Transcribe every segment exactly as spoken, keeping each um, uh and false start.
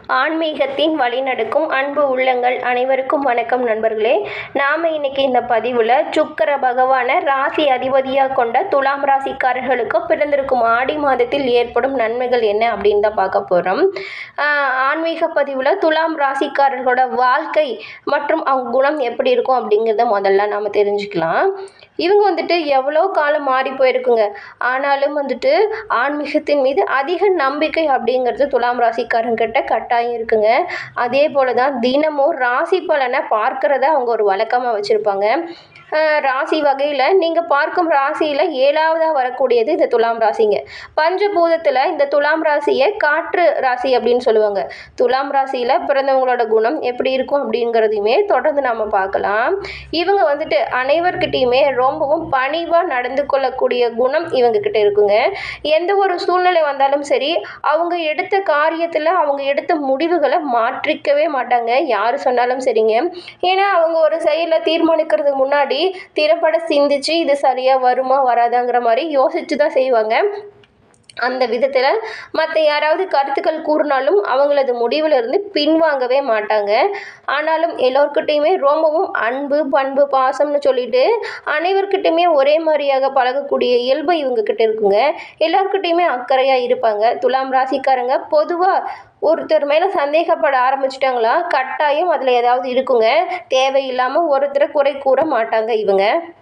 ஆன்மீகத்தின் வழிநடக்கும் அன்பு உள்ளங்கள் அனைவருக்கும் வணக்கம் நண்பர்களே. நாம் இன்னைக்கு இந்த பதிவில் சுக்கிர பகவானை ராசி அதிபதியாக கொண்ட துலாம் ராசிக்காரர்களுக்கு பிறந்திருக்கும் ஆடி மாதத்தில் ஏற்படும் நன்மைகள் என்ன அப்படின்னு தான் பார்க்க போகிறோம். ஆன்மீக பதிவில் துலாம் ராசிக்காரர்களோட வாழ்க்கை மற்றும் அவங்க குணம் எப்படி இருக்கும் அப்படிங்கிறத முதல்ல நாம் தெரிஞ்சுக்கலாம். இவங்க வந்துட்டு எவ்வளோ காலம் மாறி போயிருக்குங்க, ஆனாலும் வந்துட்டு ஆன்மீகத்தின் மீது அதிக நம்பிக்கை அப்படிங்கிறது துலாம் ராசிக்காரங்கிட்ட கட்டாயம் இருக்குங்க. அதே போல தான் தினமும் ராசி பலனை பார்க்கறத அவங்க ஒரு வழக்கமாக வச்சுருப்பாங்க. ராசி வகையில் நீங்கள் பார்க்கும் ராசியில் ஏழாவதாக வரக்கூடியது இந்த துலாம் ராசிங்க. பஞ்சபூதத்தில் இந்த துலாம் ராசியை காற்று ராசி அப்படின்னு சொல்லுவாங்க. துலாம் ராசியில் பிறந்தவங்களோட குணம் எப்படி இருக்கும் அப்படிங்கிறதையுமே தொடர்ந்து நாம் பார்க்கலாம். இவங்க வந்துட்டு அனைவர்கிட்டையுமே ரொம்பவும் பணிவாக நடந்து கொள்ளக்கூடிய குணம் இவங்கக்கிட்ட இருக்குங்க. எந்த ஒரு சூழ்நிலை வந்தாலும் சரி, அவங்க எடுத்த காரியத்தில் அவங்க எடுத்த முடிவுகளை மாற்றிக்கவே மாட்டாங்க, யார் சொன்னாலும் சரிங்க. ஏன்னா அவங்க ஒரு செயலை தீர்மானிக்கிறதுக்கு முன்னாடி திறப்பட சிந்திச்சு இது சரியா வருமா வராதாங்கிற மாதிரி யோசிச்சு தான் செய்வாங்க. அந்த விதத்தில் மற்ற யாராவது கருத்துக்கள் கூறினாலும் அவங்களது முடிவில் இருந்து பின்வாங்கவே மாட்டாங்க. ஆனாலும் எல்லோருக்கிட்டையுமே ரொம்பவும் அன்பு பண்பு பாசம்னு சொல்லிட்டு அனைவர்கிட்டையுமே ஒரே மாதிரியாக பழகக்கூடிய இயல்பு இவங்கக்கிட்ட இருக்குங்க. எல்லாருக்கிட்டையுமே அக்கறையாக இருப்பாங்க. துலாம் ராசிக்காரங்க பொதுவாக ஒருத்தர் மேலே சந்தேகப்பட ஆரம்பிச்சிட்டாங்களா கட்டாயம் அதில் ஏதாவது இருக்குங்க. தேவையில்லாமல் ஒருத்தரை குறை கூற மாட்டாங்க இவங்க.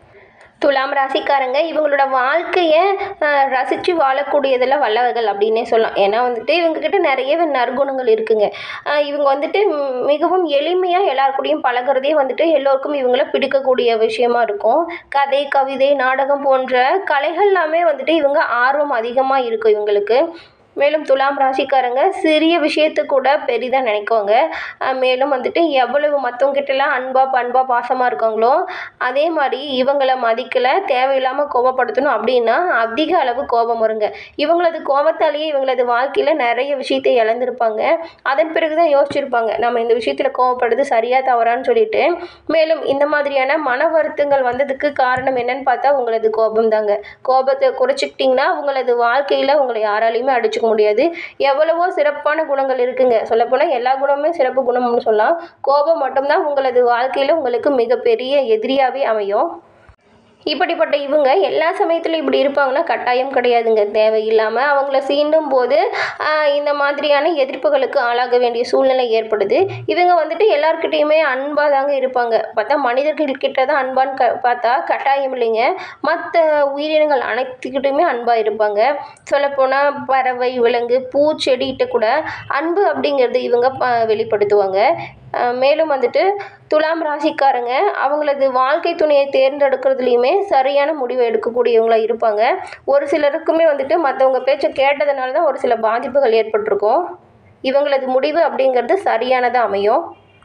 துலாம் ராசிக்காரங்க இவங்களோட வாழ்க்கையை ரசித்து வாழக்கூடியதில் வல்லவர்கள் அப்படின்னே சொல்லலாம். ஏன்னா வந்துட்டு இவங்கக்கிட்ட நிறைய நற்குணங்கள் இருக்குங்க. இவங்க வந்துட்டு மிகவும் எளிமையாக எல்லாருக்கூடையும் பழகிறதே வந்துட்டு எல்லோருக்கும் இவங்கள பிடிக்கக்கூடிய விஷயமா இருக்கும். கதை கவிதை நாடகம் போன்ற கலைகள் எல்லாமே வந்துட்டு இவங்க ஆர்வம் அதிகமாக இருக்கும் இவங்களுக்கு. மேலும் துலாம் ராசிக்காரங்க சிறிய விஷயத்தை கூட பெரிதாக நினைக்குவாங்க. மேலும் வந்துட்டு எவ்வளவு மற்றவங்கிட்டலாம் அன்பாக பண்பாக பாசமாக இருக்காங்களோ அதே மாதிரி இவங்களை மதிக்கலை தேவையில்லாமல் கோபப்படுத்தணும் அப்படின்னா அதிக அளவு கோபம் வருங்க. இவங்களது கோபத்தாலேயே இவங்களது வாழ்க்கையில் நிறைய விஷயத்தை இழந்திருப்பாங்க. அதன் பிறகு தான் யோசிச்சிருப்பாங்க நம்ம இந்த விஷயத்தில் கோபப்படுறது சரியா தவறான்னு சொல்லிட்டு. மேலும் இந்த மாதிரியான மன வருத்தங்கள் வந்ததுக்கு காரணம் என்னன்னு பார்த்தா உங்களது கோபம் தாங்க. கோபத்தை குறைச்சிக்கிட்டிங்கன்னா உங்களது வாழ்க்கையில் உங்களை யாராலையுமே அடிச்சு முடியாது. எவ்வளவோ சிறப்பான குணங்கள் இருக்குங்க. சொல்லப்போனால் எல்லா குணமுமே சிறப்பு குணம்னு சொல்லலாம். கோபம் மட்டும்தான் உங்களது வாழ்க்கையில் உங்களுக்கு மிகப்பெரிய எதிரியாகவே அமையும். இப்படிப்பட்ட இவங்க எல்லா சமயத்திலும் இப்படி இருப்பாங்கன்னா கட்டாயம் கிடையாதுங்க. தேவையில்லாமல் அவங்கள சீண்டும் போது இந்த மாதிரியான எதிர்ப்புகளுக்கு ஆளாக வேண்டிய சூழ்நிலை ஏற்படுது. இவங்க வந்துட்டு எல்லாருக்கிட்டையுமே அன்பாக தாங்க இருப்பாங்க. பார்த்தா மனிதர்கள்கிட்ட தான் அன்பான்னு க பார்த்தா கட்டாயம் இல்லைங்க. மற்ற உயிரினங்கள் அனைத்துக்கிட்டையுமே அன்பாக இருப்பாங்க. சொல்லப்போனால் பறவை விலங்கு பூச்செடிகிட்ட கூட அன்பு அப்படிங்கிறது இவங்க ப வெளிப்படுத்துவாங்க. மேலும் வந்துட்டு துலாம் ராசிக்காரங்க அவங்களது வாழ்க்கை துணையை தேர்ந்தெடுக்கிறதுலையுமே சரியான முடிவை எடுக்கக்கூடியவங்களாக இருப்பாங்க. ஒரு சிலருக்குமே வந்துட்டு மற்றவங்க பேச்சை கேட்டதுனால தான் ஒரு சில பாதிப்புகள் ஏற்பட்டிருக்கும். இவங்களது முடிவு அப்படிங்கிறது சரியானதாக அமையும்.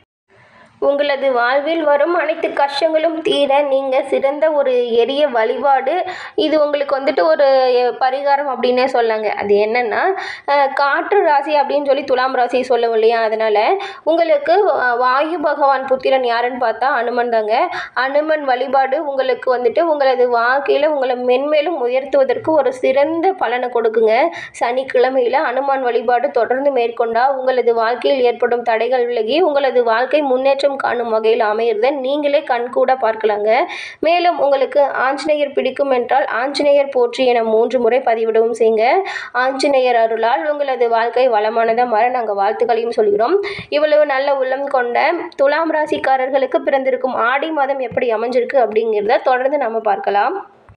உங்களது வாழ்வில் வரும் அனைத்து கஷ்டங்களும் தீர நீங்கள் சிறந்த ஒரு எளிய வழிபாடு இது உங்களுக்கு வந்துட்டு ஒரு பரிகாரம் அப்படின்னே சொல்லாங்க. அது என்னென்னா காற்று ராசி அப்படின்னு சொல்லி துலாம் ராசியை சொல்லவும் இல்லையா, அதனால் உங்களுக்கு வாயு பகவான் புத்திரன் யாருன்னு பார்த்தா அனுமன் தாங்க. அனுமன் வழிபாடு உங்களுக்கு வந்துட்டு உங்களது வாழ்க்கையில் உங்களை மென்மேலும் உயர்த்துவதற்கு ஒரு சிறந்த பலனை கொடுக்குங்க. சனிக்கிழமையில் அனுமான் வழிபாடு தொடர்ந்து மேற்கொண்டால் உங்களது வாழ்க்கையில் ஏற்படும் தடைகள் விலகி உங்களது வாழ்க்கை முன்னேற்றம் காணும் வகையில் அமையிறத நீங்களே கண்கூட பார்க்கலாங்க. மேலும் உங்களுக்கு ஆஞ்சநேயர் பிடிக்கும் என்றால் ஆஞ்சநேயர் போற்றி என மூன்று முறை பதிவிடவும் செய்யுங்க. ஆஞ்சநேயர் அருளால் உங்களது வாழ்க்கை வளமானதாக மாற நாங்கள் வாழ்த்துக்களையும் சொல்கிறோம். இவ்வளவு நல்ல உள்ளம் கொண்ட துலாம் ராசிக்காரர்களுக்கு பிறந்திருக்கும் ஆடி மாதம் எப்படி அமைஞ்சிருக்கு அப்படிங்கிறத தொடர்ந்து நம்ம பார்க்கலாம்.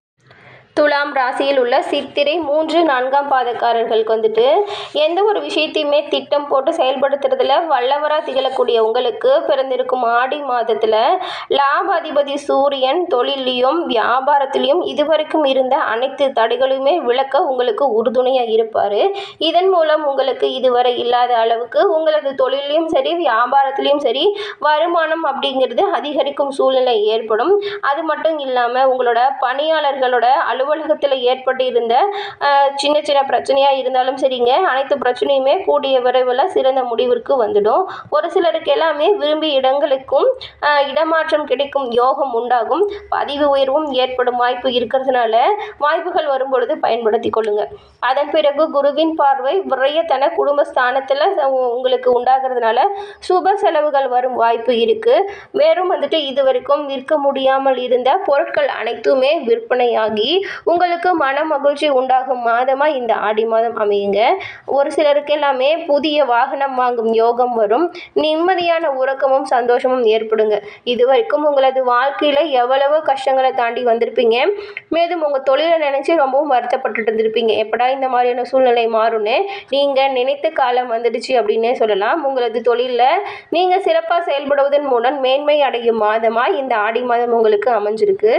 துலாம் ராசியில் உள்ள சித்திரை மூன்று நான்காம் பாதக்காரர்களுக்கு வந்துட்டு எந்த ஒரு விஷயத்தையுமே திட்டம் போட்டு செயல்படுத்துறதுல வல்லவராக திகழக்கூடிய உங்களுக்கு பிறந்திருக்கும் ஆடி மாதத்தில் லாபாதிபதி சூரியன் தொழிலையும் வியாபாரத்திலையும் இதுவரைக்கும் இருந்த அனைத்து தடைகளுமே விளக்க உங்களுக்கு உறுதுணையாக இருப்பார். இதன் மூலம் உங்களுக்கு இதுவரை இல்லாத அளவுக்கு உங்களது தொழிலையும் சரி வியாபாரத்திலையும் சரி வருமானம் அப்படிங்கிறது அதிகரிக்கும் சூழ்நிலை ஏற்படும். அது மட்டும் இல்லாமல் உங்களோட பணியாளர்களோட அலு அலுவலகத்தில் ஏற்பட்டு இருந்த சின்ன சின்ன பிரச்சனையாக இருந்தாலும் சரிங்க, அனைத்து பிரச்சனையுமே கூடிய விரைவில் சிறந்த முடிவிற்கு வந்துடும். ஒரு சிலருக்கு எல்லாமே விரும்பிய இடங்களுக்கும் இடமாற்றம் கிடைக்கும் யோகம் உண்டாகும். பதவி உயர்வும் ஏற்படும் வாய்ப்பு இருக்கிறதுனால வாய்ப்புகள் வரும்பொழுது பயன்படுத்தி கொள்ளுங்க. அதன் பிறகு குருவின் பார்வை விரயத்தன குடும்பஸ்தானத்தில் உங்களுக்கு உண்டாகிறதுனால சுப செலவுகள் வரும் வாய்ப்பு இருக்கு. வேறும் வந்துட்டு இது வரைக்கும் விற்க முடியாமல் இருந்த பொருட்கள் அனைத்துமே விற்பனையாகி உங்களுக்கு மன மகிழ்ச்சி உண்டாகும் மாதமா இந்த ஆடி மாதம் அமையுங்க. ஒரு சிலருக்கு எல்லாமே புதிய வாகனம் வாங்கும் யோகம் வரும். நிம்மதியான உறக்கமும் சந்தோஷமும் ஏற்படுங்க. இது வரைக்கும் உங்களது வாழ்க்கையில எவ்வளவோ கஷ்டங்களை தாண்டி வந்திருப்பீங்க. மேலும் உங்க தொழிலை நினைச்சு ரொம்பவும் வருத்தப்பட்டு இருந்திருப்பீங்க. எப்படா இந்த மாதிரியான சூழ்நிலை மாறும்னு நீங்க நினைத்த காலம் வந்துடுச்சு அப்படின்னே சொல்லலாம். உங்களது தொழிலில் நீங்க சிறப்பாக செயல்படுவதன் மூலம் மேன்மை அடையும் மாதமா இந்த ஆடி மாதம் உங்களுக்கு அமைஞ்சிருக்கு.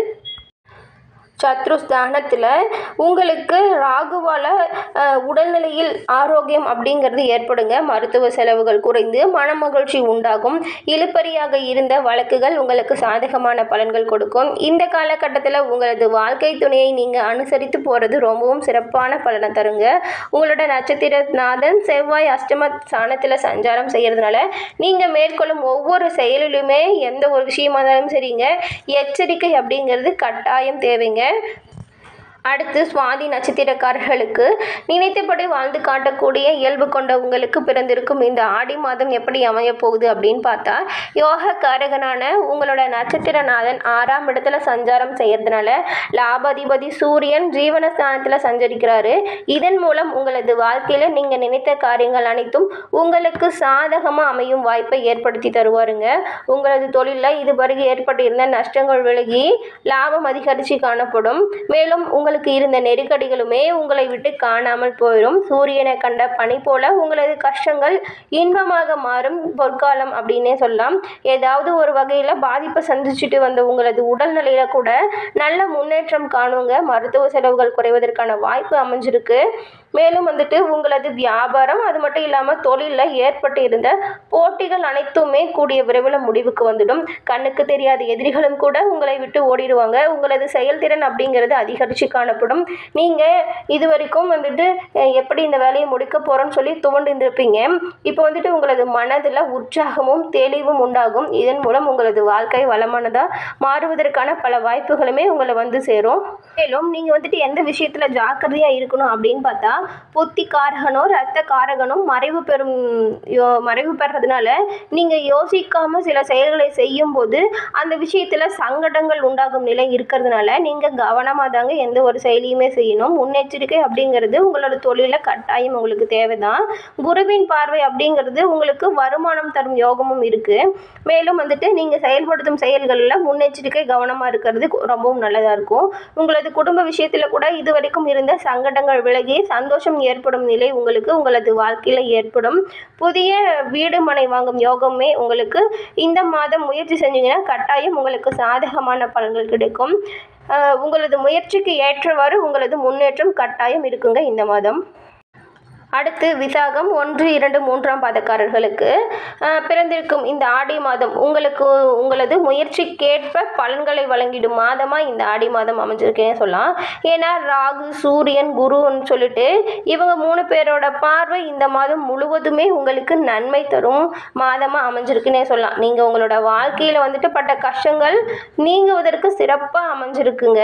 சத்ருஸ்தானத்தில் உங்களுக்கு ராகுவால் உடல்நிலையில் ஆரோக்கியம் அப்படிங்கிறது ஏற்படுங்க. மருத்துவ செலவுகள் குறைந்து மன மகிழ்ச்சி உண்டாகும். இழுபறியாக இருந்த வழக்குகள் உங்களுக்கு சாதகமான பலன்கள் கொடுக்கும். இந்த காலகட்டத்தில் உங்களது வாழ்க்கை துணையை நீங்கள் அனுசரித்து போகிறது ரொம்பவும் சிறப்பான பலனை தருங்க. உங்களோட நட்சத்திரநாதன் செவ்வாய் அஷ்டம ஸ்தானத்தில் சஞ்சாரம் செய்கிறதுனால நீங்கள் மேற்கொள்ளும் ஒவ்வொரு செயலிலுமே எந்த ஒரு விஷயமா இருந்தாலும் சரிங்க, எச்சரிக்கை அப்படிங்கிறது கட்டாயம் தேவைங்க. அடுத்து சுவாதி நட்சத்திரக்காரர்களுக்கு நினைத்தபடி வாழ்ந்து காட்டக்கூடிய இயல்பு கொண்ட உங்களுக்கு பிறந்திருக்கும் இந்த ஆடி மாதம் எப்படி அமைய போகுது அப்படின்னு பார்த்தா, யோக காரகனான உங்களோட நட்சத்திரநாதன் ஆறாம் இடத்துல சஞ்சாரம் செய்யறதுனால லாபாதிபதி சூரியன் ஜீவனஸ்தானத்தில் சஞ்சரிக்கிறாரு. இதன் மூலம் உங்களது வாழ்க்கையில நீங்க நினைத்த காரியங்கள் அனைத்தும் உங்களுக்கு சாதகமாக அமையும் வாய்ப்பை ஏற்படுத்தி தருவாருங்க. உங்களது தொழிலில் இதுவரை ஏற்பட்டிருந்த நஷ்டங்கள் விலகி லாபம் அதிகரித்து காணப்படும். மேலும் உங்கள் இருந்த நெருக்கடிகளுமே உங்களை விட்டு காணாமல் போயிடும். சூரியனை கண்ட பனி போல உங்களது கஷ்டங்கள் இன்பமாக மாறும் பொற்காலம் அப்படின்னே சொல்லலாம். ஏதாவது ஒரு வகையில் பாதிப்பை சந்திச்சுட்டு வந்த உங்களது உடல்நிலையில கூட நல்ல முன்னேற்றம் காணுங்க. மருத்துவ செலவுகள் குறைவதற்கான வாய்ப்பு அமைஞ்சிருக்கு. மேலும் வந்துட்டு உங்களது வியாபாரம் அது மட்டும் இல்லாமல் தொழிலில் ஏற்பட்டு இருந்த போட்டிகள் அனைத்துமே கூடிய விரைவில் முடிவுக்கு வந்துடும். கண்ணுக்கு தெரியாத எதிரிகளும் கூட உங்களை விட்டு ஓடிடுவாங்க. உங்களது செயல்திறன் அப்படிங்கிறது அதிகரித்து காணப்படும். நீங்கள் இது வரைக்கும் வந்துட்டு எப்படி இந்த வேலையை முடிக்க போகிறோன்னு சொல்லி துவண்டிருப்பீங்க. இப்போ வந்துட்டு உங்களது மனதில் உற்சாகமும் தெளிவும் உண்டாகும். இதன் மூலம் உங்களது வாழ்க்கை வளமானதாக மாறுவதற்கான பல வாய்ப்புகளுமே உங்களை வந்து சேரும். மேலும் நீங்கள் வந்துட்டு எந்த விஷயத்தில் ஜாக்கிரதையாக இருக்கணும் அப்படின்னு பார்த்தா, புத்தி காரகனோ ரத்த காரகனும் மறைவு பெறும் மறைவு பெறதுனால நீங்கள் யோசிக்காமல் சில செயல்களை செய்யும் போது அந்த விஷயத்தில் சங்கடங்கள் உண்டாகும் நிலை இருக்கிறதுனால நீங்கள் கவனமாக தாங்க எந்த ஒரு செயலியுமே செய்யணும். முன்னெச்சரிக்கை அப்படிங்கிறது உங்களோட தொழிலில் கட்டாயம் உங்களுக்கு தேவைதான். குருவின் பார்வை அப்படிங்கிறது உங்களுக்கு வருமானம் தரும் யோகமும் இருக்குது. மேலும் வந்துட்டு நீங்கள் செயல்படுத்தும் செயல்களில் முன்னெச்சரிக்கை கவனமாக இருக்கிறது ரொம்பவும் நல்லதாக இருக்கும். உங்களது குடும்ப விஷயத்தில் கூட இது வரைக்கும் இருந்த சங்கடங்கள் விலகி சந்தோஷம் ஏற்படும் நிலை உங்களுக்கு உங்களது வாழ்க்கையில் ஏற்படும். புதிய வீடு மனை வாங்கும் யோகமே உங்களுக்கு இந்த மாதம் முயற்சி செஞ்சீங்கன்னா கட்டாயம் உங்களுக்கு சாதகமான பலன்கள் கிடைக்கும். உங்களது முயற்சிக்கு ஏற்றவாறு உங்களது முன்னேற்றம் கட்டாயம் இருக்குங்க இந்த மாதம். அடுத்து விசாகம் ஒன்று இரண்டு மூன்றாம் பாதக்காரர்களுக்கு பிறந்திருக்கும் இந்த ஆடி மாதம் உங்களுக்கு உங்களது முயற்சிக்கேற்ப பலன்களை வழங்கிடும் மாதமாக இந்த ஆடி மாதம் அமைஞ்சிருக்கேன்னு சொல்லலாம். ஏன்னா ராகு சூரியன் குருன்னு சொல்லிட்டு இவங்க மூணு பேரோட பார்வை இந்த மாதம் முழுவதுமே உங்களுக்கு நன்மை தரும் மாதமாக அமைஞ்சிருக்குன்னே சொல்லலாம். நீங்கள் உங்களோட வாழ்க்கையில் வந்துட்டு பட்ட கஷ்டங்கள் நீங்குவதற்கு சிறப்பாக அமைஞ்சிருக்குங்க.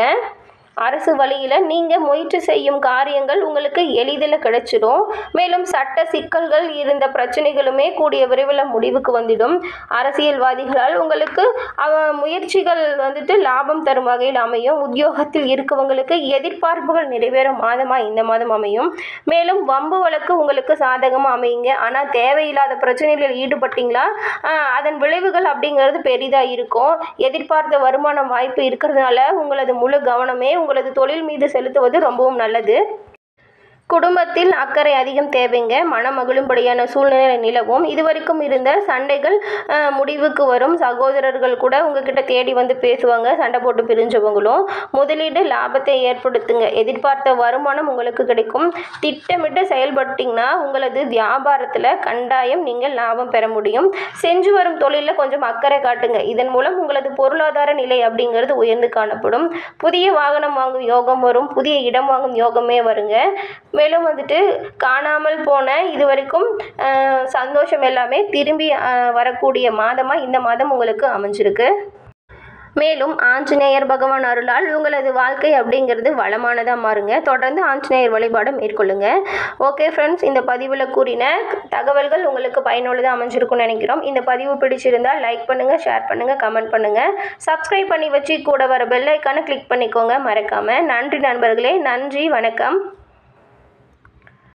அரசு வழியில் நீங்கள் முயற்சி செய்யும் காரியங்கள் உங்களுக்கு எளிதில் கிடைச்சிடும். மேலும் சட்ட சிக்கல்கள் இருந்த பிரச்சனைகளுமே கூடிய விரைவில் முடிவுக்கு வந்துடும். அரசியல்வாதிகளால் உங்களுக்கு முயற்சிகள் வந்துட்டு லாபம் தரும் வகையில் அமையும். உத்தியோகத்தில் இருக்கவங்களுக்கு எதிர்பார்ப்புகள் நிறைவேறும் மாதமாக இந்த மாதம் அமையும். மேலும் வம்பு வழக்கு உங்களுக்கு சாதகமாக அமையுங்க. ஆனால் தேவையில்லாத பிரச்சனைகளில் ஈடுபட்டீங்களா அதன் விளைவுகள் அப்படிங்கிறது பெரிதாக இருக்கும். எதிர்பார்த்த வருமானம் வாய்ப்பு இருக்கிறதுனால உங்களது முழு கவனமே உங்களது தொழில் மீது செலுத்துவது ரொம்பவும் நல்லது. குடும்பத்தில் அக்கறை அதிகம் தேவைங்க. மனம் மகிழும்படியான சூழ்நிலை நிலவும். இதுவரைக்கும் இருந்த சண்டைகள் முடிவுக்கு வரும். சகோதரர்கள் கூட உங்ககிட்ட தேடி வந்து பேசுவாங்க. சண்டை போட்டு பிரிஞ்சவங்களும் முதலீடு லாபத்தை ஏற்படுத்துங்க. எதிர்பார்த்த வருமானம் உங்களுக்கு கிடைக்கும். திட்டமிட்டு செயல்பட்டீங்கன்னா உங்களது வியாபாரத்தில் கண்டாயம் நீங்கள் லாபம் பெற முடியும். செஞ்சு வரும் தொழிலில் கொஞ்சம் அக்கறை காட்டுங்க. இதன் மூலம் உங்களது பொருளாதார நிலை அப்படிங்கிறது உயர்ந்து காணப்படும். புதிய வாகனம் வாங்கும் யோகம் வரும். புதிய இடம் வாங்கும் யோகமே வருங்க. மேலும் வந்துட்டு காணாமல் போன இது வரைக்கும் சந்தோஷம் எல்லாமே திரும்பி வரக்கூடிய மாதமாக இந்த மாதம் உங்களுக்கு அமைஞ்சிருக்கு. மேலும் ஆஞ்சநேயர் பகவான் அருளால் உங்களது வாழ்க்கை அப்படிங்கிறது வளமானதாக மாறுங்க. தொடர்ந்து ஆஞ்சநேயர் வழிபாடு மேற்கொள்ளுங்க. ஓகே ஃப்ரெண்ட்ஸ், இந்த பதிவில் கூறின தகவல்கள் உங்களுக்கு பயனுள்ளதாக அமைஞ்சிருக்கும்னு நினைக்கிறோம். இந்த பதிவு பிடிச்சிருந்தால் லைக் பண்ணுங்கள், ஷேர் பண்ணுங்கள், கமெண்ட் பண்ணுங்கள். சப்ஸ்கிரைப் பண்ணி வச்சு கூட வர பெல் ஐக்கானை கிளிக் பண்ணிக்கோங்க மறக்காமல். நன்றி நண்பர்களே. நன்றி, வணக்கம்.